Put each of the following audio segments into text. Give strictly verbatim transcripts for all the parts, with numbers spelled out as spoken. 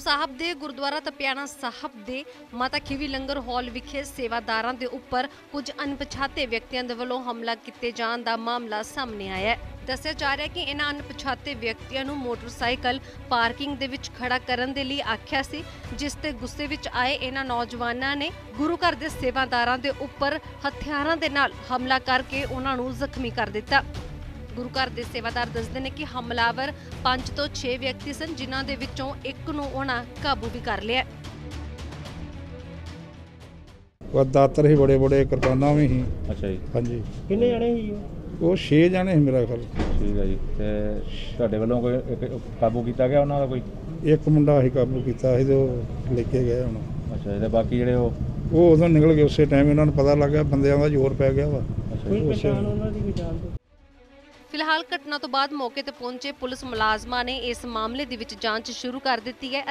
साहब दे गुरुद्वारा तपियाना साहब दे माता खीवी लंगर हॉल विखे सेवादारां दे उपर कुछ अनपछाते व्यक्तियों दे वल्लों हमला किते जाण दा मामला सामने आया है। दस्सिया जा रहा है कि इन्हां अनपछाते व्यक्तियों नूं मोटरसाइकिल पार्किंग दे विच खड़ा करन दे लई आख्या सी, जिस ते गुस्से विच आए इन्हां नौजवानां ने गुरु घर दे सेवादारां दे उपर हथियारां दे नाल हमला करके उन्हां नूं जख्मी कर दिता। गुरु घर के सेवादार दसदे ने कि हमलावर पांच तो छे व्यक्ति सन, जिन्हां दे विचों एक नूं उन्हां काबू भी कर लिया। वो दातर ही बड़े बड़े किरपाना भी ही। अच्छा जी। हाँ जी। किन्ने जाने ही वो छे जाने ही मेरा ख्याल। ठीक है जी। ते तुहाडे वल्लों कोई काबू किया गया उन्हां दा कोई? एक मुंडा ही काबू किया है जो लेके गए हुण। अच्छा ते बाकी जिहड़े वो वो उदों निकल गए, उस टाइम इन्हां नूं पता लग गया बंदियां दा जोर पै गया वा। अच्छा जी। पहचान उन्हां दी भी जान दो। फिलहाल घटना तो बाद मौके ते पहुंचे पुलिस मुलाजमां ने इस मामले दी विच जांच शुरू कर दी है।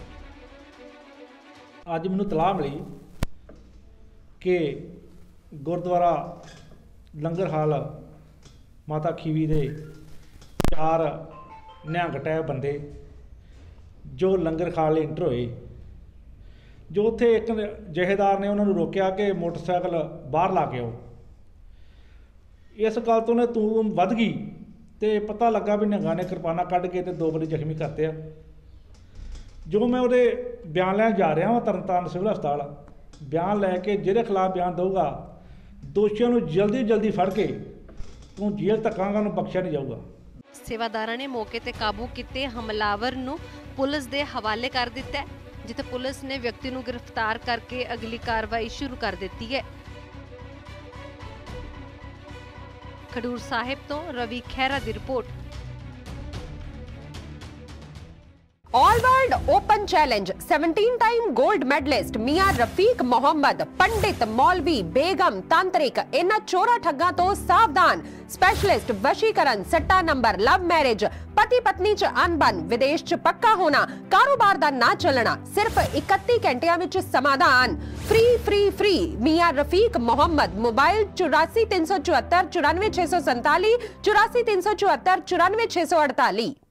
अज मैनूं तलाह मिली कि गुरुद्वारा लंगर हाल माता खीवी दे चार निहंग टैप बंदे जो लंगर खाल इंटर होए, जो उत्थे एक जहेदार ने उन्होंने रोकिया कि मोटरसाइकिल बाहर ला के आओ। इस गल तो ने तू वध गई तो पता लगा भी निहंगां ने किरपाना कढ़ के दो बंदे जख्मी करते हैं। जो मैं वो बयान लैन जा रहा वा तरनताਰਨ सिविल हस्पताल, बयान लैके जिहदे खिलाफ बयान दूगा दोषियों को जल्दी जल्दी फड़ के तू जेल धक्कांगा उन्हें बख्शिया नहीं जाऊगा। सेवादारां ने मौके ते काबू किते हमलावर नूं पुलिस दे हवाले कर दिता है, जिथे पुलिस ने व्यक्ति नूं गिरफ्तार करके अगली कार्रवाई शुरू कर दी है। खडूर साहिब तो रवि खैरा दी report. All world open challenge सत्रह टाइम गोल्ड मेडलिस्ट मियां रफीक मोहम्मद, पंडित मौलवी बेगम तांत्रिक, इन्हां चोरा ठग्गां तो सावधान। स्पेशलिस्ट वशीकरण, सट्टा नंबर, लव मैरिज, पति पत्नी च अनबन, विदेश च पक्का होना, कारोबार दा ना चलना, सिर्फ इकत्ती घंटियां विच समाधान। फ्री फ्री फ्री मियां रफीक मोहम्मद। मोबाइल चौरासी तीन सौ चौहत्तर चौरानवे छे सौ संताली, चौरासी तीन सौ चौहत्तर चौरानवे छे सौ अड़ताली।